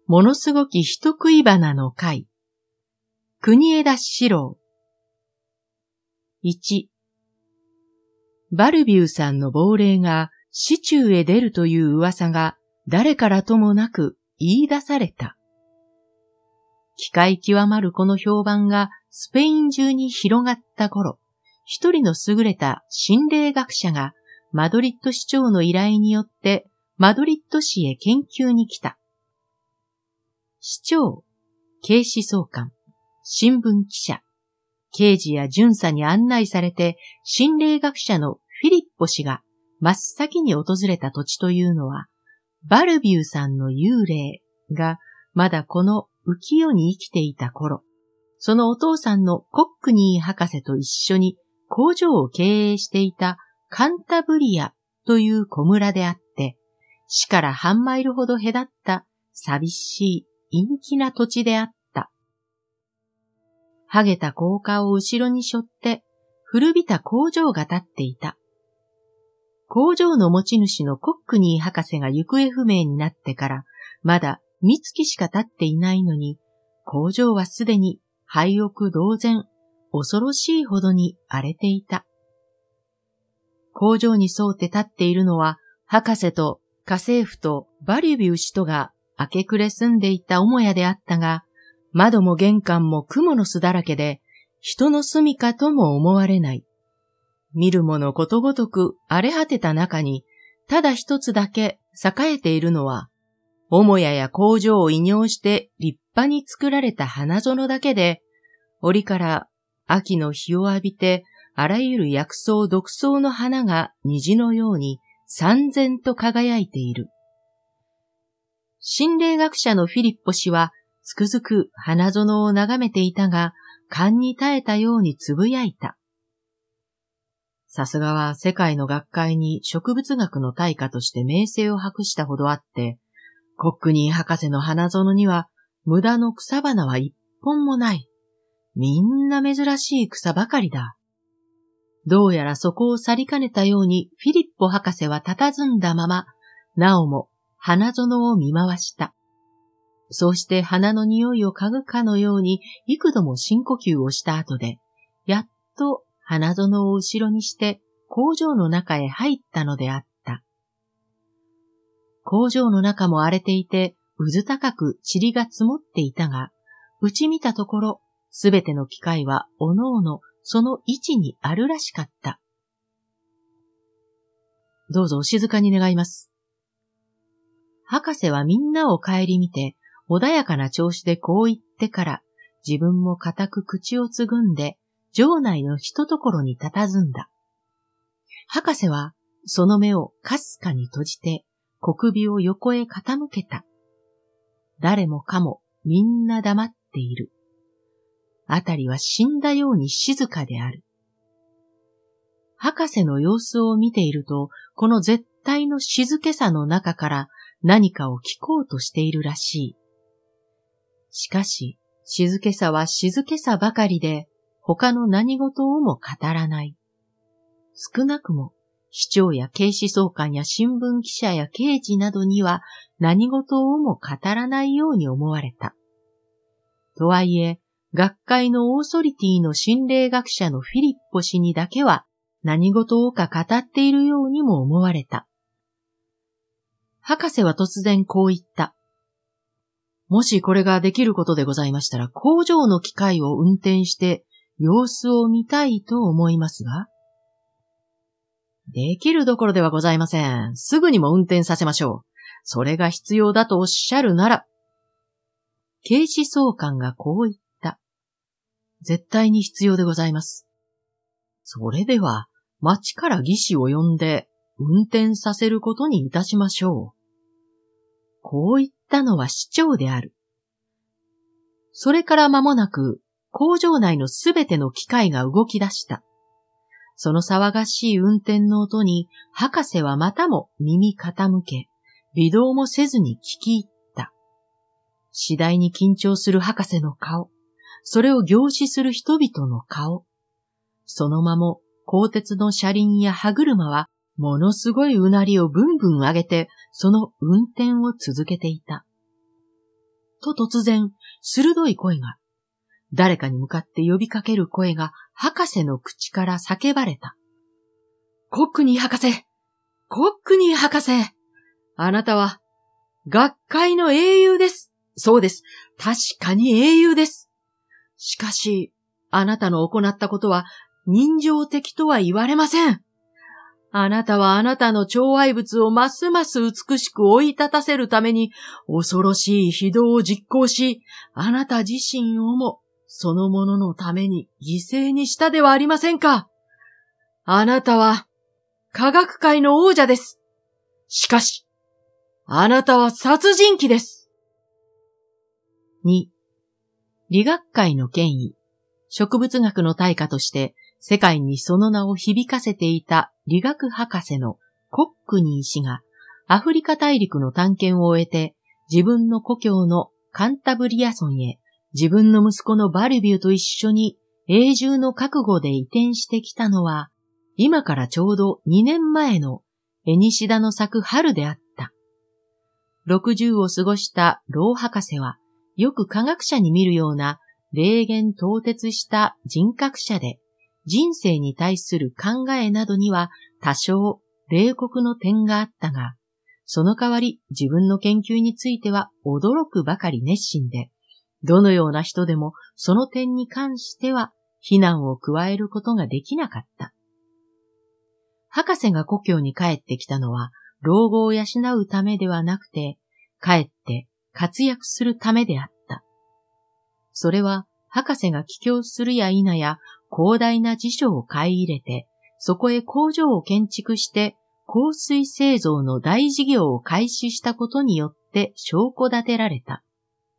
ものすごき人食い花の会。国枝四郎。1、バルビューさんの亡霊が市中へ出るという噂が誰からともなく言い出された。奇怪極まるこの評判がスペイン中に広がった頃、一人の優れた心霊学者がマドリッド市長の依頼によってマドリッド市へ研究に来た。市長、警視総監、新聞記者、刑事や巡査に案内されて心霊学者のフィリッポ氏が真っ先に訪れた土地というのは、バルビューさんの幽霊がまだこの浮世に生きていた頃、そのお父さんのコックニー博士と一緒に工場を経営していたカンタブリアという小村であって、市から半マイルほど隔った寂しい陰気な土地であった。はげた高架を後ろに背負って古びた工場が建っていた。工場の持ち主のコックニー博士が行方不明になってからまだ3月しか経っていないのに、工場はすでに廃屋同然、恐ろしいほどに荒れていた。工場に沿って立っているのは、博士と家政婦とバリュビュー氏とが明け暮れ住んでいた母屋であったが、窓も玄関も蜘蛛の巣だらけで、人の住みかとも思われない。見るものことごとく荒れ果てた中に、ただ一つだけ栄えているのは、母屋や工場を移業して立派に作られた花園だけで、折から秋の日を浴びて、あらゆる薬草毒草の花が虹のように燦然と輝いている。心霊学者のフィリッポ氏はつくづく花園を眺めていたが、勘に耐えたようにつぶやいた。さすがは世界の学会に植物学の大家として名声を博したほどあって、コックニー博士の花園には無駄の草花は一本もない。みんな珍しい草ばかりだ。どうやらそこを去りかねたようにフィリッポ博士は佇んだまま、なおも花園を見回した。そうして花の匂いを嗅ぐかのように幾度も深呼吸をした後で、やっと花園を後ろにして工場の中へ入ったのであった。工場の中も荒れていて、うず高く塵が積もっていたが、うち見たところ、すべての機械はおのおのその位置にあるらしかった。どうぞお静かに願います。博士はみんなを顧みて、穏やかな調子でこう言ってから、自分も固く口をつぐんで、場内のひとところに佇んだ。博士はその目をかすかに閉じて、小首を横へ傾けた。誰もかもみんな黙っている。あたりは死んだように静かである。博士の様子を見ていると、この絶対の静けさの中から何かを聞こうとしているらしい。しかし、静けさは静けさばかりで、他の何事をも語らない。少なくも、市長や警視総監や新聞記者や刑事などには何事をも語らないように思われた。とはいえ、学会のオーソリティの心霊学者のフィリッポ氏にだけは何事をか語っているようにも思われた。博士は突然こう言った。もしこれができることでございましたら、工場の機械を運転して様子を見たいと思いますが。できるどころではございません。すぐにも運転させましょう。それが必要だとおっしゃるなら。警視総監がこう言った。絶対に必要でございます。それでは、町から技師を呼んで運転させることにいたしましょう。こう言ったのは市長である。それから間もなく、工場内のすべての機械が動き出した。その騒がしい運転の音に、博士はまたも耳傾け、微動もせずに聞き入った。次第に緊張する博士の顔、それを凝視する人々の顔。その間も、鋼鉄の車輪や歯車は、ものすごいうなりをブンブン上げて、その運転を続けていた。 と突然、鋭い声が、誰かに向かって呼びかける声が博士の口から叫ばれた。コックニー博士！コックニー博士！あなたは、学会の英雄です。そうです。確かに英雄です。しかし、あなたの行ったことは人情的とは言われません。あなたはあなたの寵愛物をますます美しく追い立たせるために恐ろしい非道を実行し、あなた自身をもそのもののために犠牲にしたではありませんか。あなたは科学界の王者です。しかし、あなたは殺人鬼です。2. 理学界の権威、植物学の大家として世界にその名を響かせていた理学博士のコックニー氏がアフリカ大陸の探検を終えて自分の故郷のカンタブリア村へ自分の息子のバルビューと一緒に永住の覚悟で移転してきたのは今からちょうど2年前のエニシダの咲く春であった。60を過ごした老博士はよく科学者に見るような霊言透徹した人格者で人生に対する考えなどには多少冷酷の点があったが、その代わり自分の研究については驚くばかり熱心で、どのような人でもその点に関しては非難を加えることができなかった。博士が故郷に帰ってきたのは老後を養うためではなくて、帰って活躍するためであった。それは博士が帰郷するや否や広大な辞書を買い入れて、そこへ工場を建築して香水製造の大事業を開始したことによって証拠立てられた。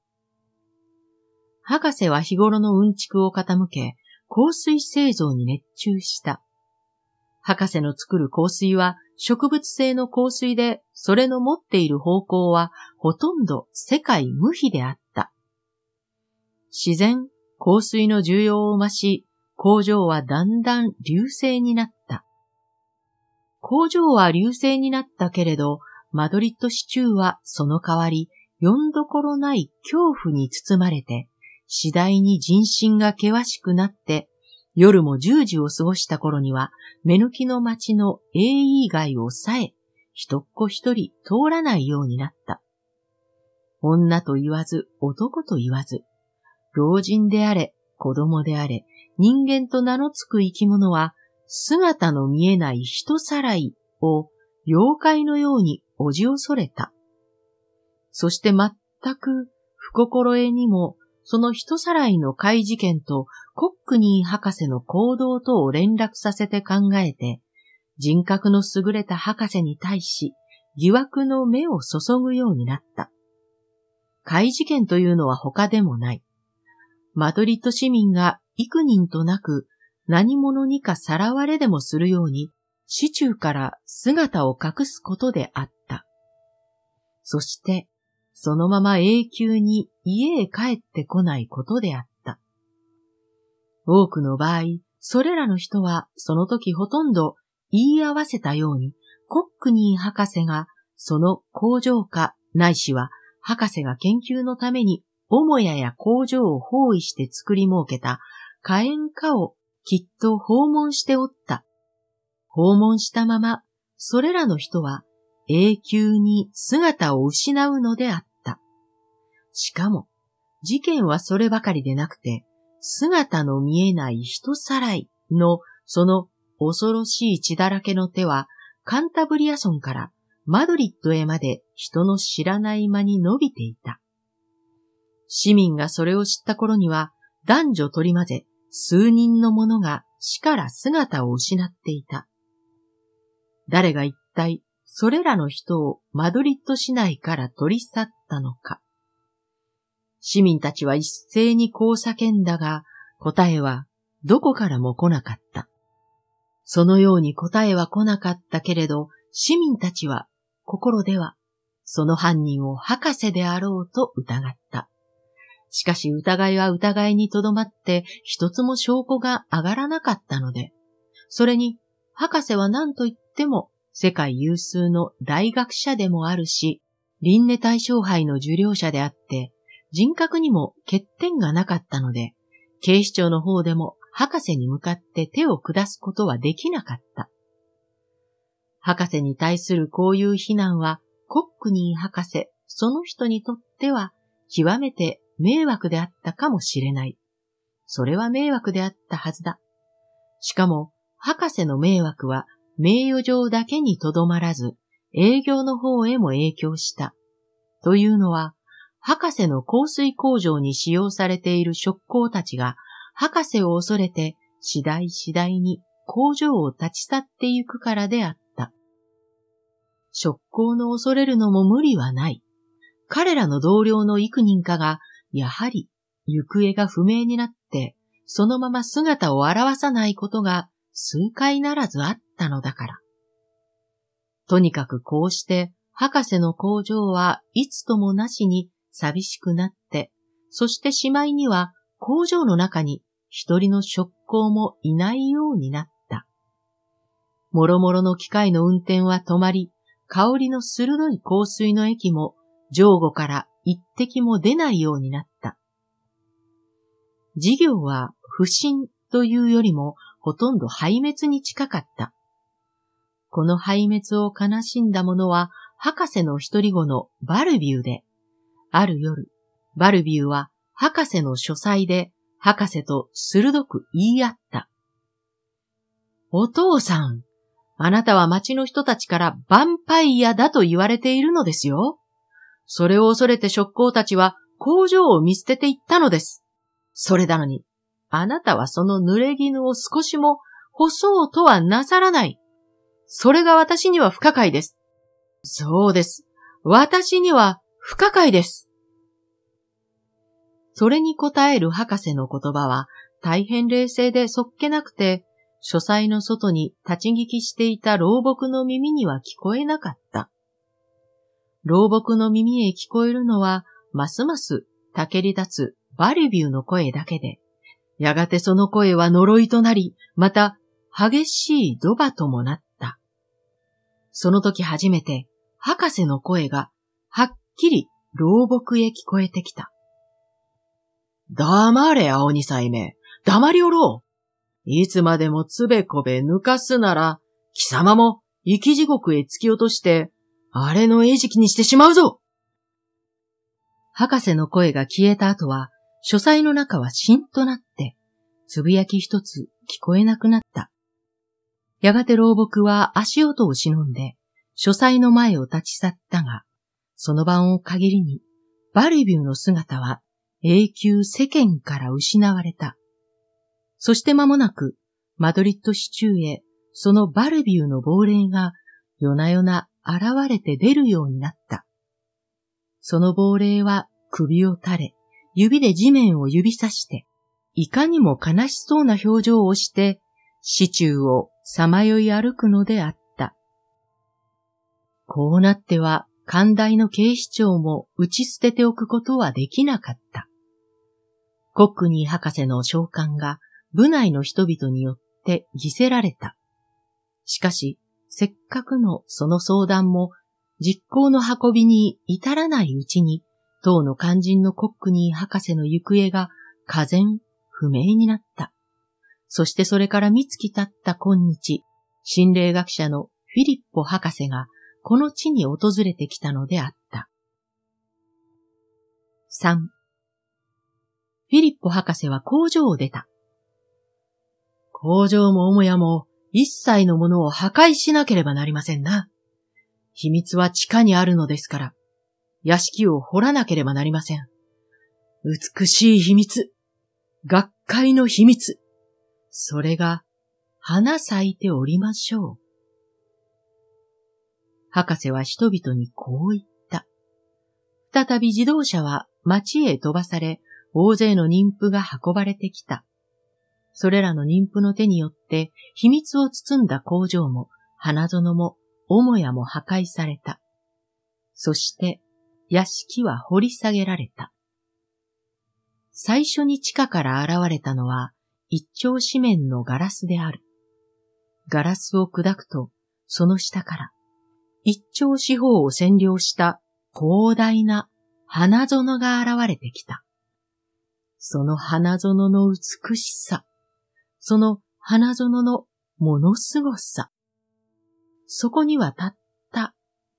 博士は日頃のうんちくを傾け、香水製造に熱中した。博士の作る香水は植物性の香水で、それの持っている方向はほとんど世界無比であった。自然、香水の需要を増し、工場はだんだん隆盛になった。工場は隆盛になったけれど、マドリッド市中はその代わり、よんどころない恐怖に包まれて、次第に人心が険しくなって、夜も10時を過ごした頃には、目抜きの町の英雄街をさえ、一っ子一人通らないようになった。女と言わず、男と言わず、老人であれ、子供であれ、人間と名の付く生き物は、姿の見えない人さらいを妖怪のようにおじ恐れた。そして全く不心得にも、その人さらいの怪事件とコックニー博士の行動とを連絡させて考えて、人格の優れた博士に対し疑惑の目を注ぐようになった。怪事件というのは他でもない。マドリッド市民が幾人となく何者にかさらわれでもするように市中から姿を隠すことであった。そしてそのまま永久に家へ帰ってこないことであった。多くの場合、それらの人はその時ほとんど言い合わせたようにコックニー博士がその工場かないしは博士が研究のために母屋や工場を包囲して作り設けた火炎家をきっと訪問しておった。訪問したまま、それらの人は永久に姿を失うのであった。しかも、事件はそればかりでなくて、姿の見えない人さらいのその恐ろしい血だらけの手は、カンタブリア村からマドリッドへまで人の知らない間に伸びていた。市民がそれを知った頃には、男女取り混ぜ、数人の者が死から姿を失っていた。誰が一体それらの人をマドリッド市内から取り去ったのか。市民たちは一斉にこう叫んだが、答えはどこからも来なかった。そのように答えは来なかったけれど、市民たちは心ではその犯人を博士であろうと疑った。しかし疑いは疑いにとどまって一つも証拠が上がらなかったので、それに博士は何と言っても世界有数の大学者でもあるし、リンネ大賞杯の受領者であって、 人格にも欠点がなかったので、警視庁の方でも博士に向かって手を下すことはできなかった。博士に対するこういう非難は、コックニー博士その人にとっては極めて迷惑であったかもしれない。それは迷惑であったはずだ。しかも、博士の迷惑は名誉上だけにとどまらず、営業の方へも影響した。というのは、博士の香水工場に使用されている職工たちが、博士を恐れて次第次第に工場を立ち去ってゆくからであった。職工の恐れるのも無理はない。彼らの同僚の幾人かが、やはり行方が不明になって、そのまま姿を現さないことが数回ならずあったのだから。とにかくこうして博士の工場はいつともなしに寂しくなって、そしてしまいには工場の中に一人の職工もいないようになった。もろもろの機械の運転は止まり、香りの鋭い香水の液も上後から一滴も出ないようになった。事業は不振というよりもほとんど壊滅に近かった。この壊滅を悲しんだ者は博士の一人子のバルビューで、ある夜、バルビューは博士の書斎で博士と鋭く言い合った。お父さん、あなたは町の人たちからヴァンパイアだと言われているのですよ。それを恐れて職工たちは工場を見捨てていったのです。それなのに、あなたはその濡れ衣を少しも干そうとはなさらない。それが私には不可解です。そうです。私には不可解です。それに答える博士の言葉は大変冷静でそっけなくて、書斎の外に立ち聞きしていた老木の耳には聞こえなかった。老木の耳へ聞こえるのは、ますますたけり立つバルビューの声だけで、やがてその声は呪いとなり、また激しいドバともなった。その時初めて、博士の声がはっきり老木へ聞こえてきた。黙れ、青二歳め。黙りおろう。いつまでもつべこべ抜かすなら、貴様も生き地獄へ突き落として、あれの餌食にしてしまうぞ。博士の声が消えた後は、書斎の中はしんとなって、つぶやき一つ聞こえなくなった。やがて老木は足音を忍んで、書斎の前を立ち去ったが、その晩を限りに、バルビューの姿は永久世間から失われた。そして間もなく、マドリッド市中へ、そのバルビューの亡霊が夜な夜な現れて出るようになった。その亡霊は首を垂れ、指で地面を指さして、いかにも悲しそうな表情をして、市中をさまよい歩くのであった。こうなっては、寛大の警視庁も打ち捨てておくことはできなかった。コックニー博士の召喚が部内の人々によって犠せられた。しかし、せっかくのその相談も実行の運びに至らないうちに、当の肝心のコックニー博士の行方が俄然不明になった。そしてそれから三月経った今日、心霊学者のフィリッポ博士がこの地に訪れてきたのであった。3. フィリッポ博士は工場を出た。工場も母屋も一切のものを破壊しなければなりませんな。秘密は地下にあるのですから、屋敷を掘らなければなりません。美しい秘密、学会の秘密、それが花咲いておりましょう。博士は人々にこう言った。再び自動車は町へ飛ばされ、大勢の妊婦が運ばれてきた。それらの妊婦の手によって秘密を包んだ工場も花園も母屋も破壊された。そして屋敷は掘り下げられた。最初に地下から現れたのは一丁四面のガラスである。ガラスを砕くとその下から一丁四方を占領した広大な花園が現れてきた。その花園の美しさ、その花園のものすごさ。そこにはたった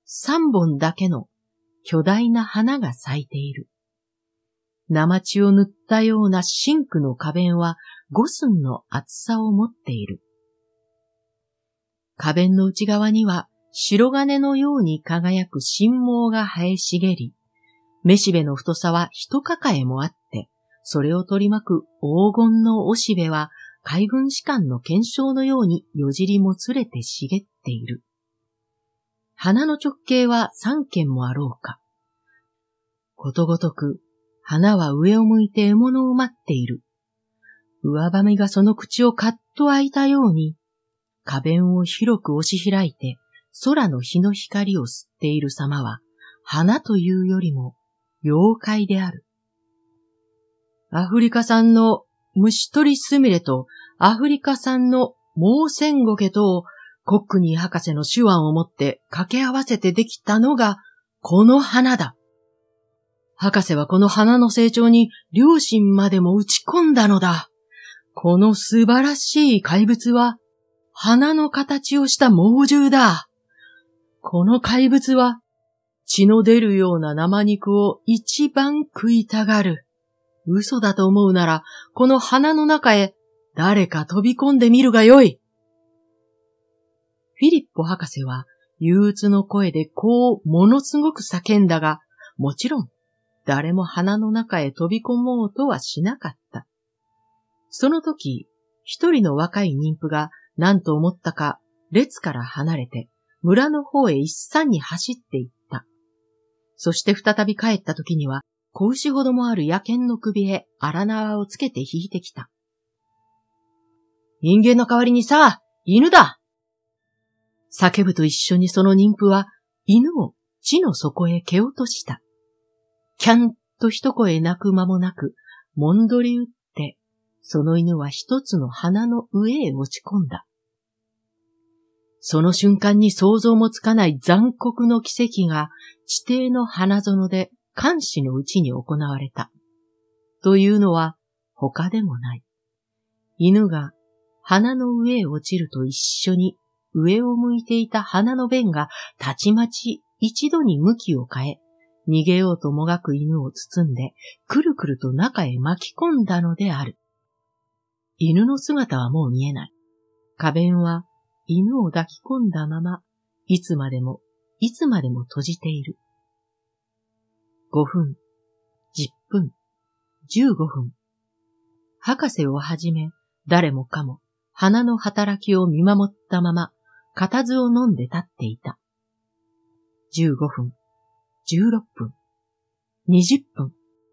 3本だけの巨大な花が咲いている。生血を塗ったような真紅の花弁は5寸の厚さを持っている。花弁の内側には白金のように輝く新毛が生え茂り、めしべの太さは一抱えもあって、それを取り巻く黄金のおしべは海軍士官の肩章のようによじりもつれて茂っている。花の直径は3間もあろうか。ことごとく花は上を向いて獲物を待っている。上ばみがその口をカッと開いたように、花弁を広く押し開いて空の日の光を吸っている様は、花というよりも妖怪である。アフリカ産の虫取りスミレとアフリカ産のモウセンゴケとをコックニー博士の手腕をもって掛け合わせてできたのがこの花だ。博士はこの花の成長に良心までも打ち込んだのだ。この素晴らしい怪物は花の形をした猛獣だ。この怪物は血の出るような生肉を一番食いたがる。嘘だと思うならこの花の中へ誰か飛び込んでみるがよい。フィリッポ博士は憂鬱の声でこうものすごく叫んだが、もちろん誰も花の中へ飛び込もうとはしなかった。その時、一人の若い妊婦が何と思ったか列から離れて村の方へ一山に走って行った。そして再び帰った時には子牛ほどもある野犬の首へ荒縄をつけて引いてきた。人間の代わりにさ、犬だ！叫ぶと一緒にその妊婦は犬を地の底へ蹴落とした。キャンと一声鳴く間もなく、もんどり打って、その犬は一つの花の上へ落ち込んだ。その瞬間に想像もつかない残酷の奇跡が地底の花園で監視のうちに行われた。というのは他でもない。犬が花の上へ落ちると一緒に上を向いていた花の弁がたちまち一度に向きを変え、逃げようともがく犬を包んで、くるくると中へ巻き込んだのである。犬の姿はもう見えない。花弁は犬を抱き込んだまま、いつまでも閉じている。5分、10分、15分。博士をはじめ、誰もかも花の働きを見守ったまま、固唾を飲んで立っていた。15分、16分、20分。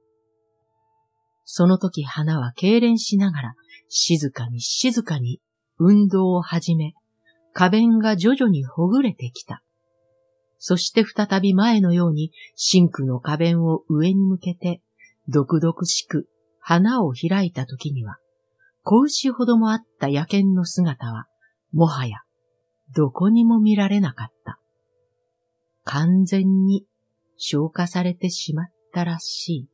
その時花は痙攣しながら静かに静かに運動を始め、花弁が徐々にほぐれてきた。そして再び前のように真紅の花弁を上に向けて、毒々しく花を開いた時には、子牛ほどもあった野犬の姿は、もはやどこにも見られなかった。完全に消化されてしまったらしい。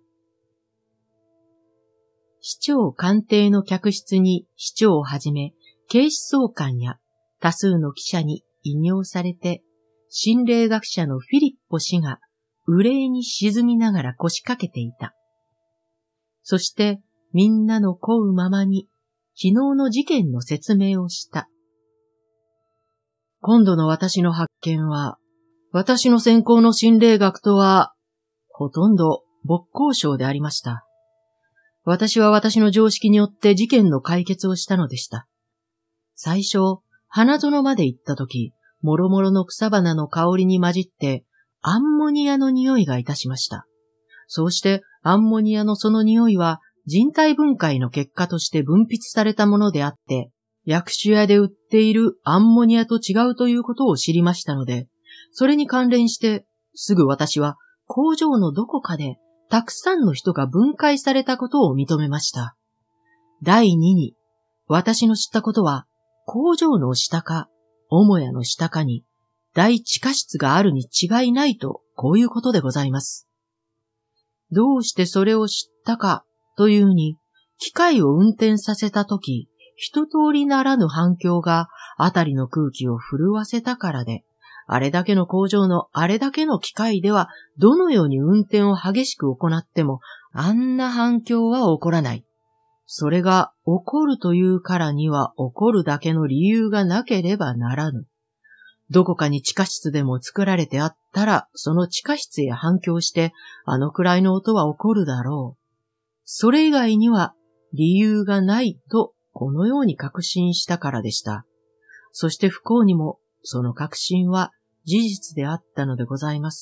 市長官邸の客室に市長をはじめ、警視総監や多数の記者に引用されて、心霊学者のフィリッポ氏が憂いに沈みながら腰掛けていた。そしてみんなの請うままに昨日の事件の説明をした。今度の私の発見は、私の専攻の心霊学とは、ほとんど没交渉でありました。私は私の常識によって事件の解決をしたのでした。最初、花園まで行ったとき、もろもろの草花の香りに混じって、アンモニアの匂いがいたしました。そうして、アンモニアのその匂いは、人体分解の結果として分泌されたものであって、薬種屋で売っているアンモニアと違うということを知りましたので、それに関連して、すぐ私は工場のどこかでたくさんの人が分解されたことを認めました。第二に、私の知ったことは、工場の下か、母屋の下かに、大地下室があるに違いないと、こういうことでございます。 どうしてそれを知ったかというに、機械を運転させたとき、一通りならぬ反響があたりの空気を震わせたからで、あれだけの工場のあれだけの機械では、どのように運転を激しく行っても、あんな反響は起こらない。それが起こるというからには起こるだけの理由がなければならぬ。どこかに地下室でも作られてあったら、その地下室へ反響して、あのくらいの音は起こるだろう。それ以外には理由がないと、このように確信したからでした。そして不幸にも、その確信は事実であったのでございます。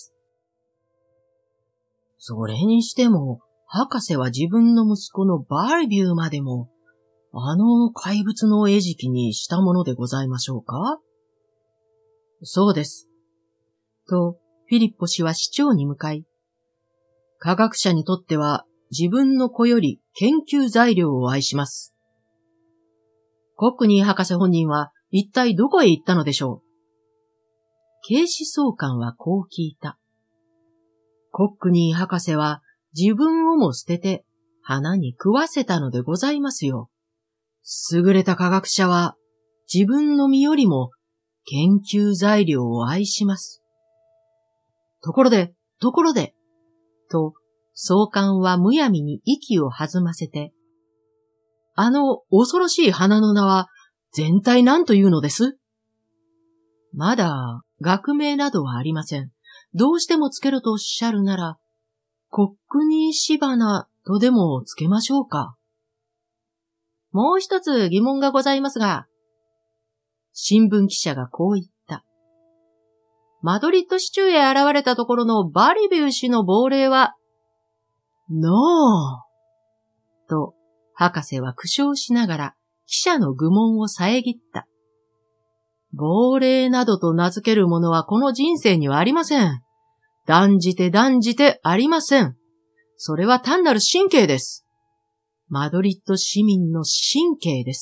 それにしても、博士は自分の息子のバルビューまでも、あの怪物の餌食にしたものでございましょうか？そうです。と、フィリッポ氏は市長に向かい、科学者にとっては自分の子より研究材料を愛します。コックニー博士本人は一体どこへ行ったのでしょう？警視総監はこう聞いた。コックニー博士は自分をも捨てて花に食わせたのでございますよ。優れた科学者は自分の身よりも研究材料を愛します。ところで、と、総監はむやみに息を弾ませて、あの恐ろしい花の名は全体何というのです？まだ学名などはありません。どうしてもつけるとおっしゃるなら、コックニーシバナとでもつけましょうか。もう一つ疑問がございますが、新聞記者がこう言った。マドリッド市中へ現れたところのバリビュー氏の亡霊は、ノーと、博士は苦笑しながら記者の愚問を遮った。亡霊などと名付けるものはこの人生にはありません。断じてありません。それは単なる神経です。マドリッド市民の神経です。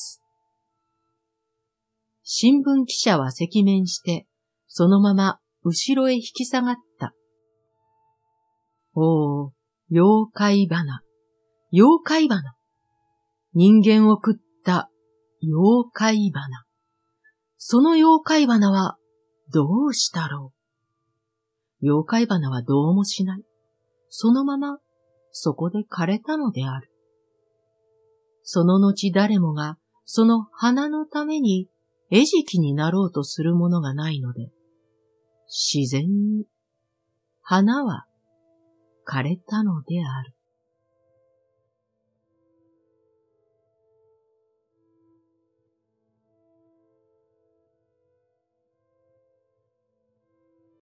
新聞記者は赤面して、そのまま後ろへ引き下がった。おー、妖怪花。人間を食った妖怪花。その妖怪花はどうしたろう。妖怪花はどうもしない。そのままそこで枯れたのである。その後誰もがその花のために餌食になろうとするものがないので、自然に花は枯れたのである。